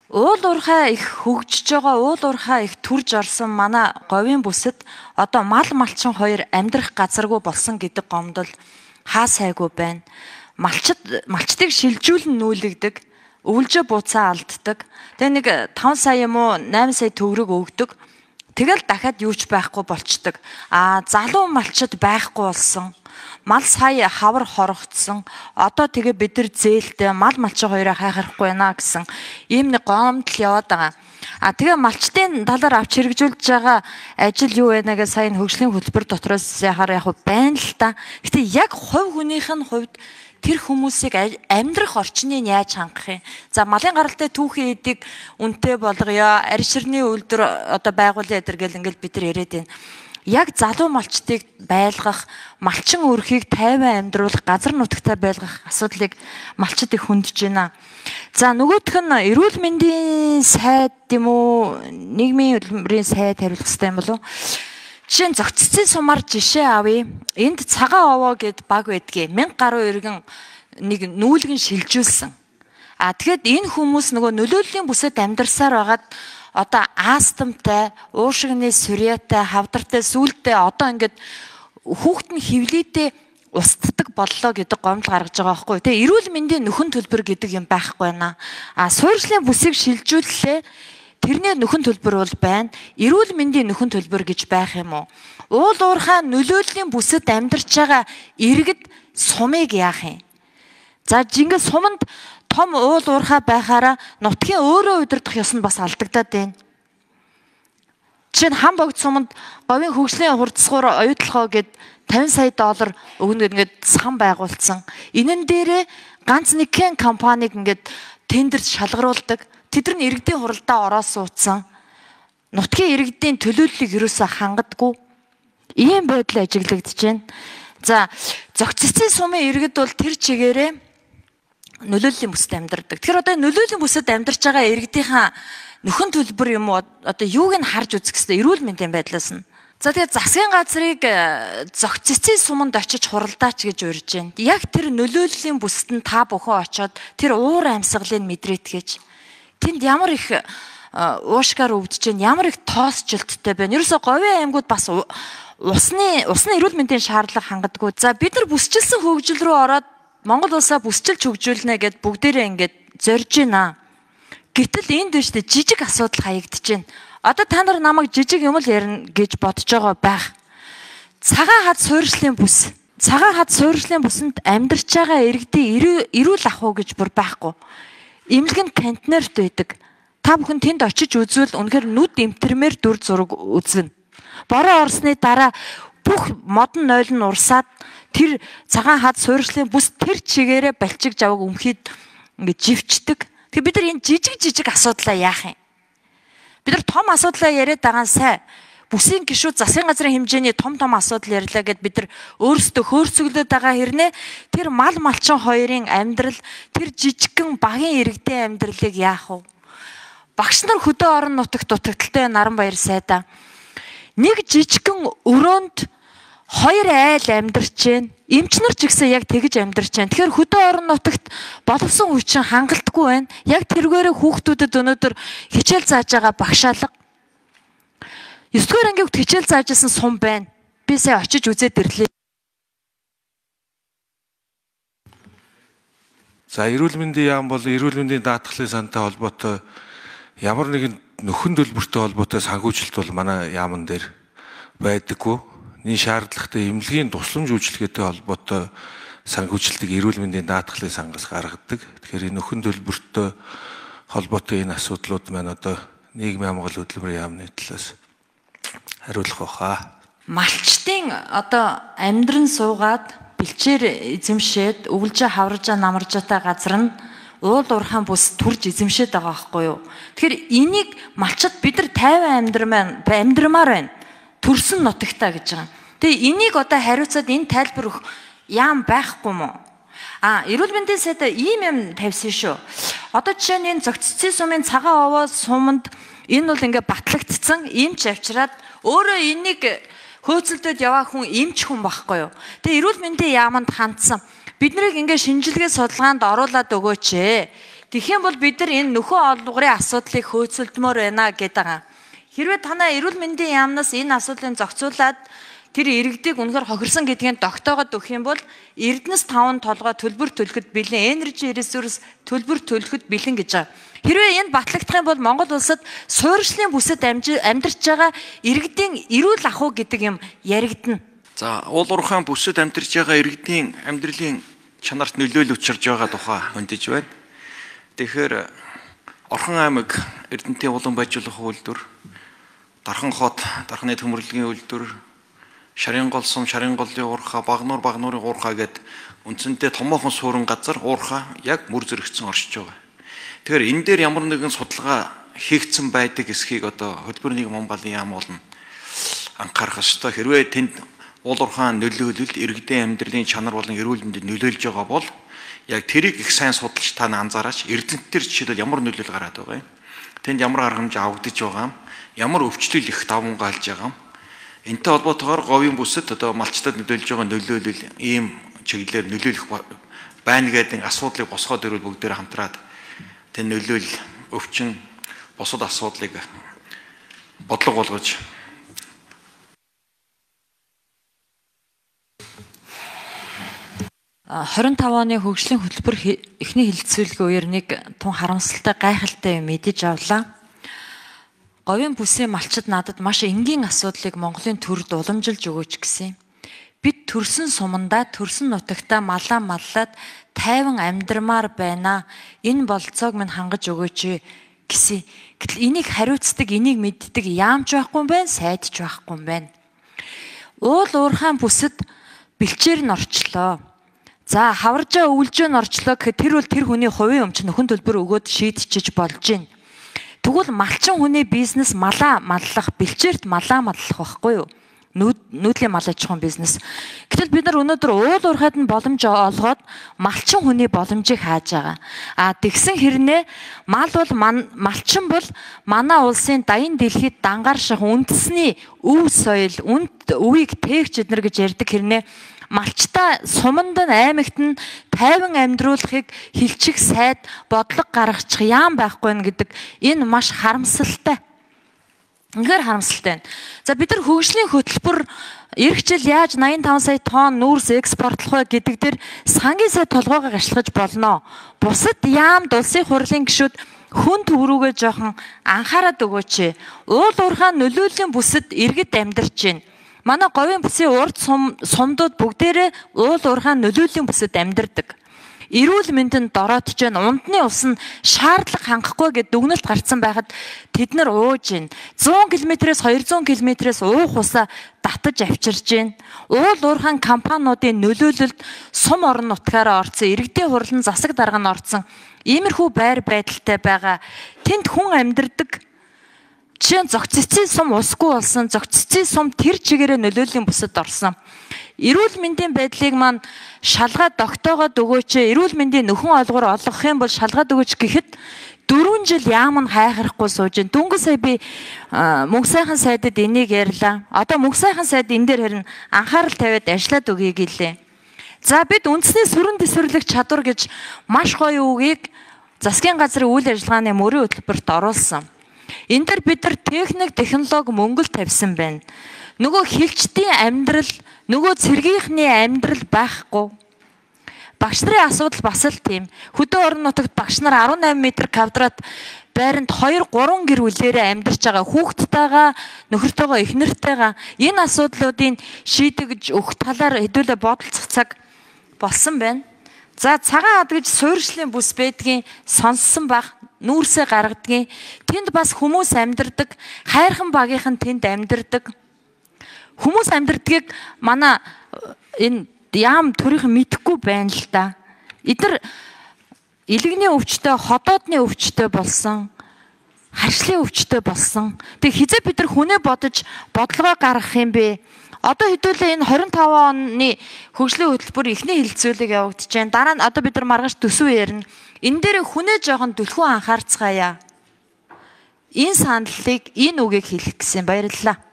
Уул уурхай их хөгжиж байгаа, уул уурхай их төрж орсон манай говийн бүсэд одоо мал малчин хоёр амьдрах газаргүй болсон гэдэг гомдол хаа сайгүй байна. Малчдыг шилжүүлэн нүүлгдэг, өвлжөө буцаа алддаг. Тэгээ нэг 5 сая юм уу 8 сая төгрөг өгдөг. Тэгэл дахиад юуч байхгүй болчдөг. Залуу малчид байхгүй болсон. Мал сая хавар хорогдсон. Одоо тэгээ бид нар зээлтэй мал малчин хоёроо хайхрахгүй байна гэсэн ийм нэг гомдол яваад байгаа. Тэгээ малчтын талаар авч хэрэгжүүлж байгаа ажил юу байна гэж сайн хөгжлийн хөтөлбөр дотроос яхаар яг байна л та. Гэтэ яг хувь хүнийх нь хувьд тэр хүмүүсийг амьдрах орчныг яаж хангах юм? За малын гаралтай түүхийн эдийг үнэтэй болгоё. Арьширны үйлдвэр одоо байгуулъя гэдэр ингээл бид нар яриад байна. Яг залуу малчдыг байлгах, малчин өрхийг тайван амьдруулах, газар нутагтай байлгах асуудлыг малчид их хөндөж байна. За нөгөөх нь эрүүл мэндийн сайд юм уу, нийгмийн хөтөлбөрийн сайд хариулах хэрэгтэй юм болов уу? Жишээ нь зохиццын сумаар жишээ авъя. Энд цагаан овоо гэд баг байдгийг 1000 гаруй иргэн нэг нүүлгэн шилжүүлсэн. Тэгэхэд энэ хүмүүс нөгөө нөлөөллийн бүсэд амьдарсаар байгаад одоо астмтай, уушигны сүрьяатай, хавдартай, сүулттэй одоо ингээд хүүхэд нь хөвлөдөө устдаг боллоо гэдэг гомдол гаргаж байгаа байхгүй. Тэгээ эрүүл мэндийн нөхөн төлбөр гэдэг юм байхгүй байна. Суурьшлийн бүсийг шилжүүллээ. Тэрний нөхөн төлбөр бол байна. Эрүүл мэндийн нөхөн төлбөр гэж байх юм уу? Уул уурхай нөлөөллийн бүсэд амьдарч байгаа иргэд сумыг яах юм? За жингээ суманд том уул уурхай байхаараа нутгийн өөрөө удирдах ёс нь бас алдагдаад байна. Жишээ нь хам богд суманд говийн хөгжлийн хурцсуур оюутлахоо гэд 50 сая доллар өгнө гэдэг сан байгуулсан. Энэн дээрээ ганц нэг компаниг ингээд тендерт шалгаруулдаг. Тэд нар иргэдийн хуралдаа ороод суудсан. Нутгийн иргэдийн төлөөллийг ерөөсөө хангадаггүй. Ийм байдал ажиглагдаж байна. За зохиццын сумын иргэд бол тэр чигээрээ нөлөөллийн бүсэд амьдардаг. Тэгэхээр одоо нөлөөллийн бүсэд амьдарч байгаа иргэдийнхаа нөхөн төлбөр юм уу одоо юуг нь харж үзэх хэрэгтэй эрүүл мэндийн байдлаас нь. За тэгээд засгийн газрыг зохиццын суманд очиж хуралдаач гэж урьж байна. Яг тэр нөлөөллийн бүсэд нь та бүхэн очоод тэр уур амьсгалыг мэдрээд гэж. Тэнд ямар их уушгаар өвдөж байна, ямар их тоосчлттай байна. Ерөөсө говийн аймагуд бас усны эрүүл мэндийн шаардлага хангадаггүй. За бид нар бүсчилсэн хөгжил рүү ороод Монгол улсаа бүсчилж хөгжүүлнэ гэд бүгдээрээ ингээд зорж байна. Гэтэл энд дэжтэй жижиг асуудал хаягдж байна. Одоо та нар намайг жижиг юм л ярина гэж бодож байгаа байх. Цагаан хад суурьшлийн бүс. Цагаан хад суурьшлийн бүсэнд амьдарч байгаа иргэдийн эрүүл ах уу гэж бүр байхгүй. Имлэг нь контейнерт байдаг. Та бүхэн тэнд очиж үзвэл үнэхээр нүд эмтэрмээр дүр зураг үзнэ. Бороо орсны дараа бүх модон нойл нь урсаад тэр цагаан хад суурьшлийн бүс тэр чигээрээ балчиг жавг өмхийд ингээд живчдэг. Тэгээ бид нар энэ жижиг асуудлаа яах юм? Бид нар том асуудлаа яриад байгаа нь сайн. Бүсийн гишүүд засгийн газрын хэмжээний том асуудал ярьлаа гэд бид нар өөрсдөө хөөрцөглөд байгаа хэрнээ тэр мал малчин хоёрын амьдрал тэр жижигхэн багийн иргэдийн амьдралыг яах вэ? Багш нар хөдөө орон нутагт дутагдaltaй Наранбаяр сайдаа нэг жижигхэн өрөөнд хоёр айл амьдарч байна. Эмч нар ч гэсэн яг тэгж амьдарч байна. Тэгэхээр хөдөө орон нутагт боловсон хүчин хангалтгүй байна. Яг тэргээрээ хүүхдүүдэд өнөөдөр хичээл зааж байгаа багшаалга 9-р ангид хичээл заажсэн сум байна. Би сая очиж үзээд ирлээ. За эрүүл мэндийн яам бол эрүүл мэндийн даатгалын сантай холбоотой ямар нэгэн нөхөн төлбөртэй холбоотой санхүүжилт бол манай яамн дээр байдаггүй. Нэг шаардлагатай эмнэлгийн тусламж үйлчилгээтэй холбоотой санхүүжилтийг эрүүл мэндийн даатгалын сангаас гаргадаг. Тэгэхээр энэ нөхөн төлбөртэй холбоотой энэ асуудлууд маань одоо нийгмийн хамгаалал хөтөлбөрийн яамны талаас хариулах баха. Малчтын одоо амьдран суугаад бэлчээр эзэмшээд өвлжөө хаваржаа намаржаатай газар нь уул уурхайн бүс төрж эзэмшээд байгаа байхгүй юу? Тэгэхээр энийг малчид бид нар тайван амьдрмаар байна. Төрсөн нутагтаа гэж байгаа. Тэгээ энийг одоо хариуцаад энэ тайлбар өгөх яам байхгүй мó? Эрүүл мэндийн сайдаа ийм юм тавьсан шүү. Одоо жишээ нь энэ зохиццын сумын цагаан овоо суманд энэ бол ингээ батлагдсан эмч авчираад өөрөө энийг хөөцөлдөд яваа хүн эмч хүн байхгүй юу? Тэгээ эрүүл мэндийн яаманд хандсан. Бид нарыг ингээ шинжилгээ судалгаанд оруулаад өгөөч ээ Тэгэх юм бол бид нар энэ нөхөн олгорын асуудлыг хөөцөлдмөр байна гэдэг байгаа. Хэрвээ танаа эрүүл мэндийн яамнаас энэ асуудлыг зохицуулаад тэр иргэдийг үнэхээр хохирсон гэдгийг тогтоогоод өгөх юм бол Эрдэнэс 5 толгой төлбөр төлөхөд бэлэн, Energy Resource төлбөр төлөхөд бэлэн гэж байгаа. Хэрвээ энд батлагдах юм бол Монгол улсад суурьшлийн бүсэд амьдарч байгаа иргэдийн эрүүл ахуй гэдэг юм яригдана. За, уул уурхайн бүсэд амьдарч байгаа иргэдийн амьдралын чанарт нөлөөлөл учирж байгаа тухай хөндөж байна. Тэгэхээр Орхон аймаг Эрдэнэтийн улан байжуулах үйлдвэр, Дархан хот, Дарханы төмөрлөгийн үйлдвэр, Шарын гол сум, Шарын голын уурхай, Багнуурын уурхай гэд үндсэндээ томоохон суурин газар уурхай яг мөр зэрэгцэн оршиж байгаа. Тэгэхээр энэ дээр ямар нэгэн судалгаа хийгдсэн байдаг эсхийг одоо хөтөлбөр нийгэм хамгааллын яам болно анхаарах ёстой. Хэрвээ тэнд уул уурхайн нөлөөлөл иргэдийн амьдралын чанар болон эрүүл мэндэд нөлөөлж байгаа бол яг тэрийг их сайн судалж та анзаараач Эрдэнэт төр жишээлбэл ямар нөлөөлөл гараад байгаа юм. Тэнд ямар арга хэмжээ авагдаж байгаа юм. Ямар өвчлөл их давмгаалж байгаа юм. Энтэй холбоотойгоор говийн бүсэд одоо малчтад нөлөөлж байгаа нөлөөлөл ийм чиглэлээр нөлөөлөх байна гэдэг асуудлыг босгоод ирвэл бүгдээр хамтраад тэр нөлөөлөл өвчин бусад асуудлыг бодлого болгож 25 оны хөгжлийн хөтөлбөр эхний хэлэлцүүлгийн үеэр нэг тун харамсалтай гайхалтай юм мэдэж авлаа. Говийн бүсийн малчид надад маш энгийн асуудлыг Монголын төрд уламжилж өгөөч гэсэн юм. Бид төрсөн сумандаа, төрсөн нутагтаа малаа маллаад тайван амьдрмаар байна. Энэ болцоог минь хангаж өгөөч гэсэн. Гэтэл энийг хариуцдаг, энийг мэддэг яамч байхгүй юм байна, сайдч байхгүй юм байна. Уул уурхайн бүсэд бэлчээр нь орчлоо. За хаваржаа өвлжөө нь орчлоо гэхэд тэр бол тэр хүний хувийн өмч нөхөн төлбөр өгөөд шийдчихэж болж байна. Тэгвэл малчин хүний бизнес малаа маллах, бэлчээрт малаа маллах байхгүй юу? Нүүдлийн мал аж ахуйн бизнес. Гэтэл бид нар өнөөдөр уул уурхайд нь боломж олгоод малчин хүний боломжийг хааж байгаа. Тэгсэн хэрнээ мал бол малчин бол манай улсын даян дэлхийд дангарших үндэсний өв соёл, өвийг тээгч эднэр гэж ярьдаг хэрнээ малчтай суманд нь аймагт нь тайван амьдруулахыг хилчих сайд бодлого гаргачих яам байхгүй нэ гэдэг энэ маш харамсалтай. Үнэхээр харамсалтай байна. За бид нар хөгжлийн хөтөлбөр эх жил яаж 85 сая тонн нүүрс экспортлох вэ гэдэг дээр сангийн сая толгойгоо гашлагаж болно. Бусад яамд улсын хурлын гишүүд хүн төврүүгээ жоохон анхаарат өгөөч. Уул уурхайн нөлөөллийн бүсэд иргэд амьдарч байна. Манай говийн бүсийн урд сумдууд бүгдээрээ уул уурхайн нөлөөллийн бүсэд амьдардаг. Эрүүл мэндэнд дороотж байна. Ундны ус нь шаардлага хангахгүй гэд дүгнэлт гарцсан байхад тэд нар ууж байна. 100 км-с 200 км-с уух усаа татаж авчирж байна. Уул уурхайн компаниудын нөлөөлөлд сум орон нутгаараа орцсон, иргэдийн хурлын засаг дарга нь орцсон. Иймэрхүү байр байдалтай байгаа. Тэнд хүн амьдардаг. Жишээ нь зөгццгийн сум усгүй болсон, зөгццгийн сум тэр чигээрээ нөлөөллийн бүсэд орсон. Эрүүл мэндийн байдлыг маань шалгаад тогтоогоод өгөөч. Эрүүл мэндийн нөхөн олгор олгох юм бол шалгаад өгөөч гэхэд 4 жил яам нь хайхрахгүй сууж байна. Дөнгөж сая би мөнх сайхан сайдад энийг ярьлаа. Одоо мөнх сайхан сайд энэ дээр харин анхаарал тавиад ажиллаад өгье гэлээ. За бид үндэсний сүрэн дэвсгэрлэх чадвар гэж маш гоё үгийг засгийн газрын үйл ажиллагааны мөрийн хөтөлбөрт оруулсан. Энэ дээр бид нар техник, технологи мөнгөл тавьсан байна. Нөгөө хилчдийн амьдрал, нөгөө цэргийнхний амьдрал байхгүй. Багш нарын асуудал бас л тийм. Хөдөө орон нутагт багш нар 18 м2 байранд 2-3 гэр бүлээрээ амьдарч байгаа хүүхдтэйгээ, нөхөртөөгөө, эхнэртэйгээ энэ асуудлуудын шийдэгж өгөх талаар хэдүүлээ бодолцох цаг болсон байна. За цагаан ад гэж суурьшлийн бүс байдгийн сонссон баг нүүрсээ гаргадгийн тэнд бас хүмүүс амьдардаг, хайрхан багийнхан тэнд амьдардаг. Хүмүүс амьдардгийг манай энэ яам төрийнхэн мэдэхгүй байна л да. Эдгээр илэгний өвчтөй, ходоодны өвчтөй болсон, харшлын өвчтөй болсон. Тэг хизээ бид нар хүнээ бодож бодлогоо гаргах юм бэ? Одоо хэдүүлээ энэ 25 оны хөгжлийн хөтөлбөр эхний хэлэлцүүлэг явагдаж байна. Дараа нь одоо бид нар маргааш төсөв ярина. Энэ дээр хүнээ жоохон түлхүү анхаарцгаая. Энэ саналыг, энэ үгийг хэлэх гэсэн. Баярлалаа.